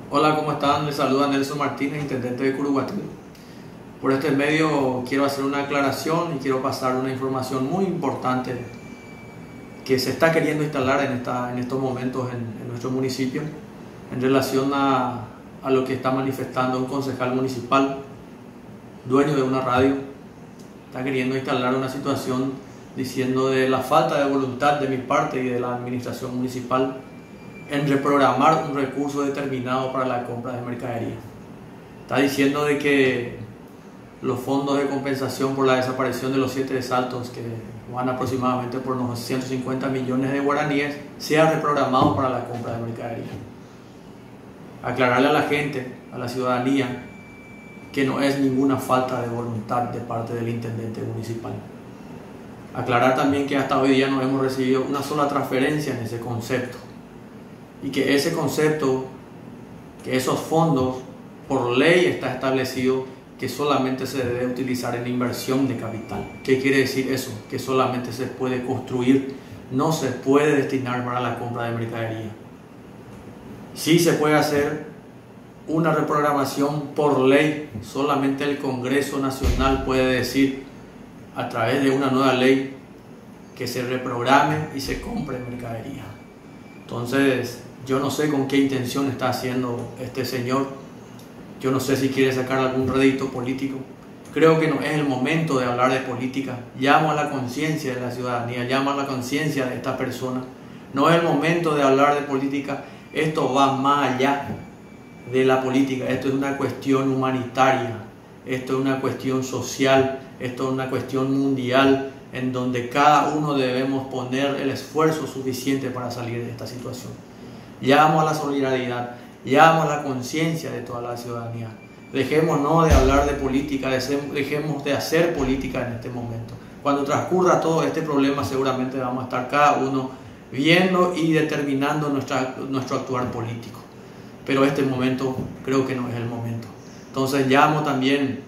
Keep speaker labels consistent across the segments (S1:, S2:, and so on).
S1: Hola, ¿cómo están? Les saluda Nelson Martínez, intendente de Curuguatí. Por este medio quiero hacer una aclaración y quiero pasar una información muy importante que se está queriendo instalar en estos momentos en nuestro municipio en relación a lo que está manifestando un concejal municipal, dueño de una radio. Está queriendo instalar una situación diciendo de la falta de voluntad de mi parte y de la administración municipal en reprogramar un recurso determinado para la compra de mercadería. Está diciendo de que los fondos de compensación por la desaparición de los 7 saltos, que van aproximadamente por unos 150 millones de guaraníes, sea reprogramado para la compra de mercadería. Aclararle a la gente, a la ciudadanía, que no es ninguna falta de voluntad de parte del intendente municipal. Aclarar también que hasta hoy día no hemos recibido una sola transferencia en ese concepto, y que ese concepto, que esos fondos, por ley está establecido que solamente se debe utilizar en inversión de capital. ¿Qué quiere decir eso? Que solamente se puede construir, no se puede destinar para la compra de mercadería. Sí se puede hacer una reprogramación por ley, solamente el Congreso Nacional puede decir a través de una nueva ley que se reprograme y se compre mercadería. Entonces, yo no sé con qué intención está haciendo este señor. Yo no sé si quiere sacar algún rédito político. Creo que no es el momento de hablar de política. Llamo a la conciencia de la ciudadanía, llamo a la conciencia de esta persona. No es el momento de hablar de política. Esto va más allá de la política. Esto es una cuestión humanitaria. Esto es una cuestión social. Esto es una cuestión mundial en donde cada uno debemos poner el esfuerzo suficiente para salir de esta situación. Llamo a la solidaridad, llamo a la conciencia de toda la ciudadanía. Dejemos no de hablar de política, dejemos de hacer política en este momento. Cuando transcurra todo este problema, seguramente vamos a estar cada uno viendo y determinando nuestro actuar político. Pero este momento creo que no es el momento. Entonces llamo también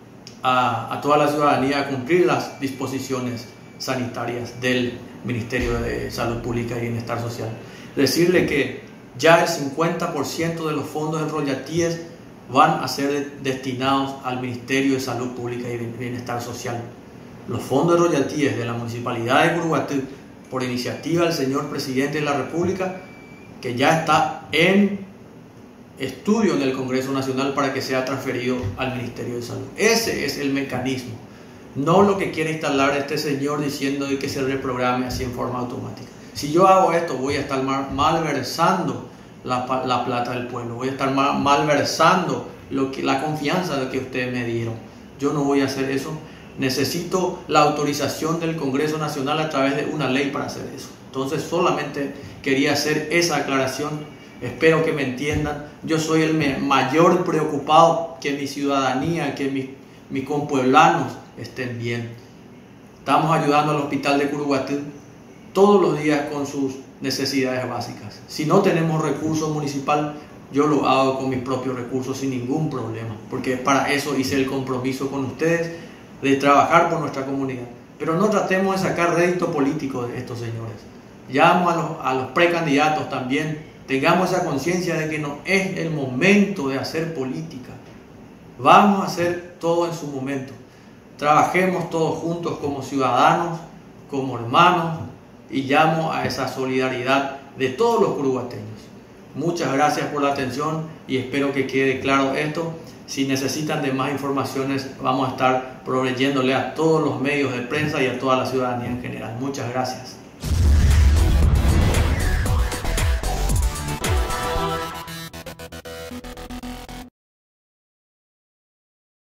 S1: a toda la ciudadanía a cumplir las disposiciones sanitarias del Ministerio de Salud Pública y Bienestar Social. Decirle que ya el 50% de los fondos de royalties van a ser destinados al Ministerio de Salud Pública y Bienestar Social. Los fondos de royalties de la Municipalidad de Curuguatí, por iniciativa del señor Presidente de la República, que ya está en estudio en el Congreso Nacional para que sea transferido al Ministerio de Salud. Ese es el mecanismo, no lo que quiere instalar este señor diciendo de que se reprograme así en forma automática. Si yo hago esto, voy a estar malversando la plata del pueblo, voy a estar malversando la confianza de que ustedes me dieron. Yo no voy a hacer eso. Necesito la autorización del Congreso Nacional a través de una ley para hacer eso. Entonces solamente quería hacer esa aclaración. Espero que me entiendan. Yo soy el mayor preocupado que mi ciudadanía, que mis compueblanos estén bien. Estamos ayudando al hospital de Curuguatí todos los días con sus necesidades básicas. Si no tenemos recursos municipal, yo lo hago con mis propios recursos sin ningún problema, porque para eso hice el compromiso con ustedes de trabajar por nuestra comunidad. Pero no tratemos de sacar rédito político de estos señores. Llamo a los precandidatos también, tengamos esa conciencia de que no es el momento de hacer política. Vamos a hacer todo en su momento. Trabajemos todos juntos como ciudadanos, como hermanos, y llamo a esa solidaridad de todos los curuguateños. Muchas gracias por la atención y espero que quede claro esto. Si necesitan de más informaciones, vamos a estar proveyéndole a todos los medios de prensa y a toda la ciudadanía en general. Muchas gracias.